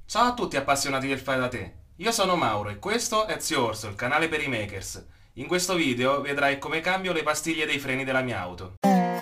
Ciao a tutti appassionati del fai da te. Io sono Mauro e questo è Zio Orso, il canale per i makers. In questo video vedrai come cambio le pastiglie dei freni della mia auto.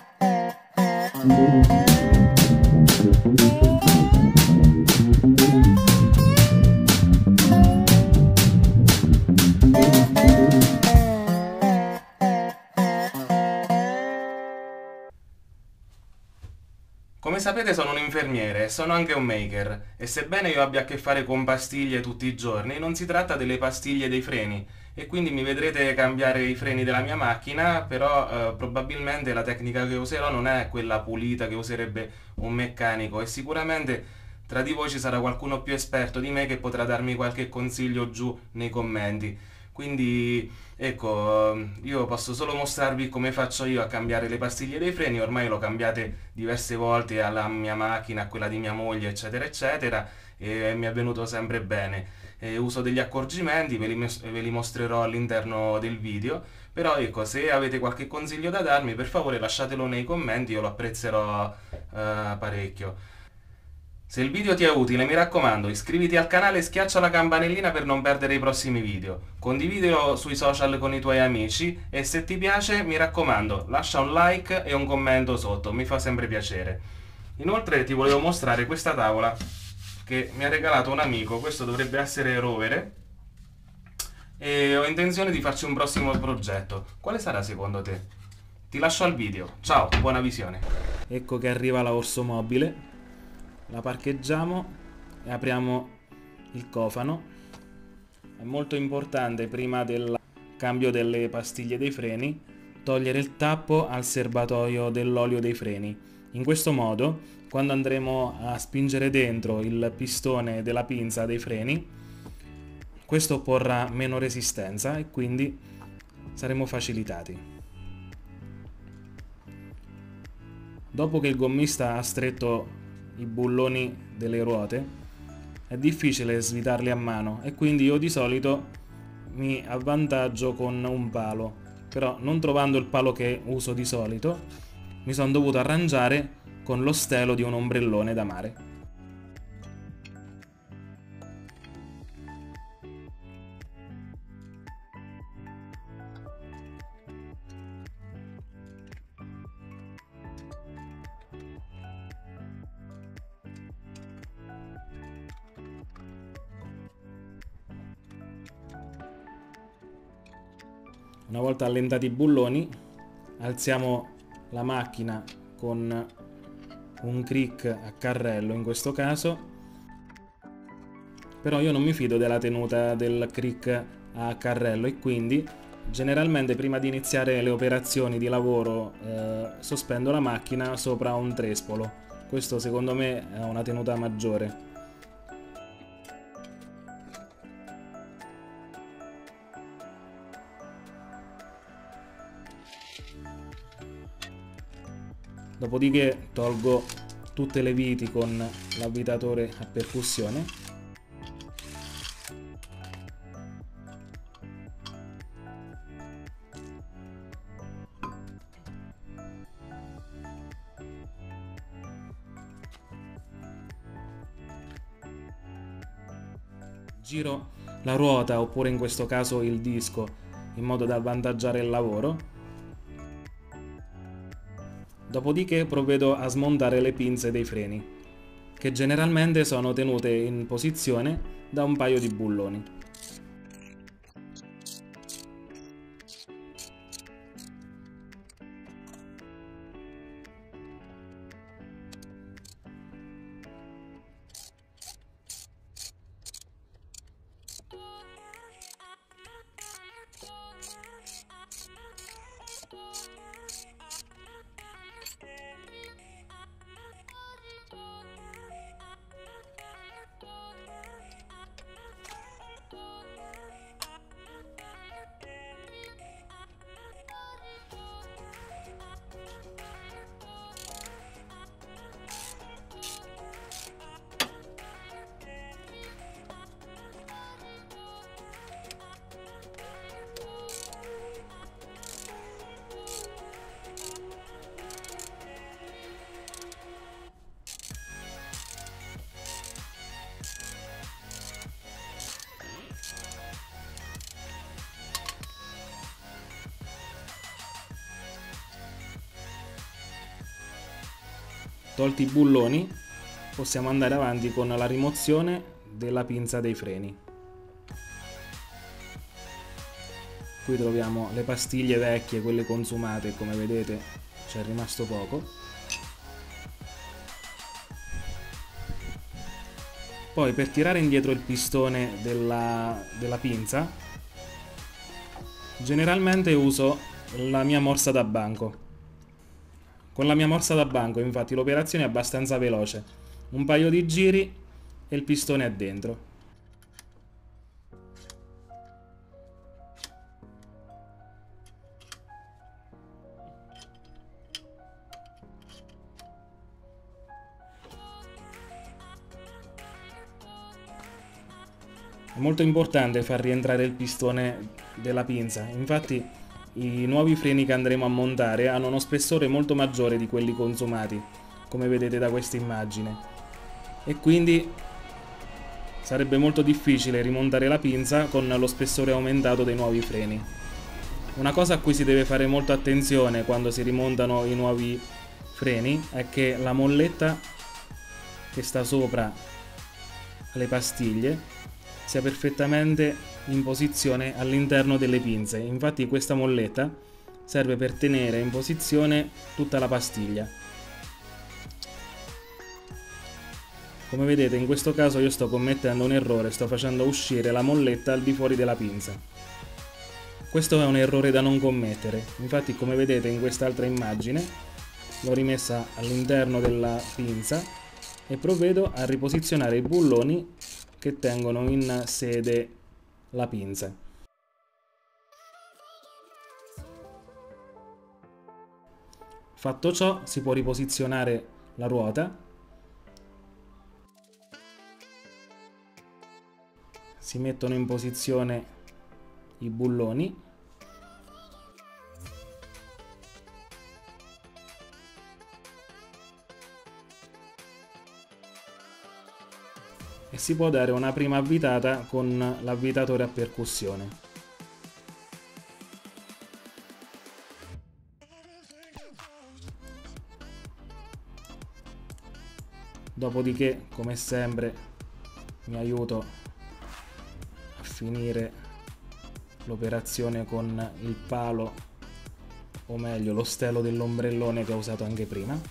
Come sapete sono un infermiere e sono anche un maker e sebbene io abbia a che fare con pastiglie tutti i giorni, non si tratta delle pastiglie dei freni e quindi mi vedrete cambiare i freni della mia macchina, però probabilmente la tecnica che userò non è quella pulita che userebbe un meccanico e sicuramente tra di voi ci sarà qualcuno più esperto di me che potrà darmi qualche consiglio giù nei commenti. Quindi ecco, io posso solo mostrarvi come faccio io a cambiare le pastiglie dei freni, ormai l'ho cambiate diverse volte alla mia macchina, a quella di mia moglie, eccetera, eccetera, e mi è venuto sempre bene. Uso degli accorgimenti, ve li mostrerò all'interno del video, però ecco, se avete qualche consiglio da darmi, per favore lasciatelo nei commenti, io lo apprezzerò parecchio. Se il video ti è utile, mi raccomando, iscriviti al canale e schiaccia la campanellina per non perdere i prossimi video. Condividilo sui social con i tuoi amici e se ti piace, mi raccomando, lascia un like e un commento sotto, mi fa sempre piacere. Inoltre ti volevo mostrare questa tavola che mi ha regalato un amico, questo dovrebbe essere rovere e ho intenzione di farci un prossimo progetto. Quale sarà secondo te? Ti lascio al video, ciao, buona visione. Ecco che arriva la Orso Mobile. La parcheggiamo e apriamo il cofano. È molto importante prima del cambio delle pastiglie dei freni togliere il tappo al serbatoio dell'olio dei freni. In questo modo, quando andremo a spingere dentro il pistone della pinza dei freni, questo opporrà meno resistenza e quindi saremo facilitati. Dopo che il gommista ha stretto i bulloni delle ruote è difficile svitarli a mano e quindi io di solito mi avvantaggio con un palo, però non trovando il palo che uso di solito mi sono dovuto arrangiare con lo stelo di un ombrellone da mare. Una volta allentati i bulloni, alziamo la macchina con un crick a carrello in questo caso, però io non mi fido della tenuta del crick a carrello e quindi generalmente prima di iniziare le operazioni di lavoro sospendo la macchina sopra un trespolo. Questo secondo me ha una tenuta maggiore. Dopodiché tolgo tutte le viti con l'avvitatore a percussione. Giro la ruota oppure in questo caso il disco in modo da avvantaggiare il lavoro. Dopodiché provvedo a smontare le pinze dei freni, che generalmente sono tenute in posizione da un paio di bulloni. Tolti i bulloni, possiamo andare avanti con la rimozione della pinza dei freni. Qui troviamo le pastiglie vecchie, quelle consumate, come vedete c'è rimasto poco. Poi per tirare indietro il pistone della pinza, generalmente uso la mia morsa da banco. Con la mia morsa da banco infatti l'operazione è abbastanza veloce, un paio di giri e il pistone è dentro. È molto importante far rientrare il pistone della pinza, infatti i nuovi freni che andremo a montare hanno uno spessore molto maggiore di quelli consumati, come vedete da questa immagine, e quindi sarebbe molto difficile rimontare la pinza con lo spessore aumentato dei nuovi freni. Una cosa a cui si deve fare molta attenzione quando si rimontano i nuovi freni è che la molletta che sta sopra le pastiglie sia perfettamente in posizione all'interno delle pinze. Infatti questa molletta serve per tenere in posizione tutta la pastiglia. Come vedete in questo caso io sto commettendo un errore, sto facendo uscire la molletta al di fuori della pinza. Questo è un errore da non commettere, infatti come vedete in quest'altra immagine l'ho rimessa all'interno della pinza e provvedo a riposizionare i bulloni che tengono in sede la pinza. Fatto ciò, si può riposizionare la ruota, si mettono in posizione i bulloni e si può dare una prima avvitata con l'avvitatore a percussione. Dopodiché, come sempre, mi aiuto a finire l'operazione con il palo, o meglio lo stelo dell'ombrellone che ho usato anche prima.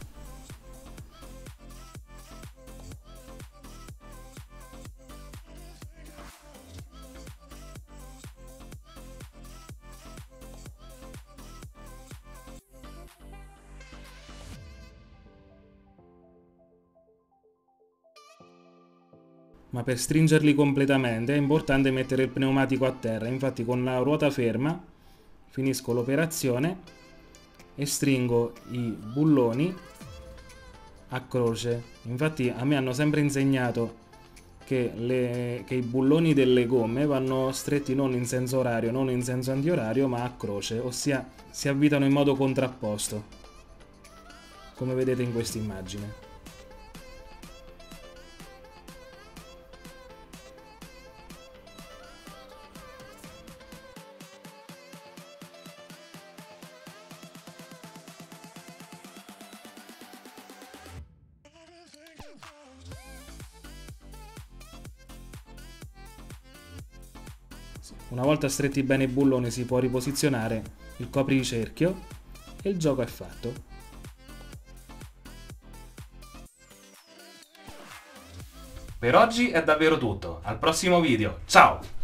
Ma per stringerli completamente è importante mettere il pneumatico a terra, infatti con la ruota ferma finisco l'operazione e stringo i bulloni a croce. Infatti a me hanno sempre insegnato che i bulloni delle gomme vanno stretti non in senso orario, non in senso antiorario, ma a croce, ossia si avvitano in modo contrapposto, come vedete in questa immagine. Una volta stretti bene i bulloni si può riposizionare il copricerchio e il gioco è fatto. Per oggi è davvero tutto, al prossimo video, ciao!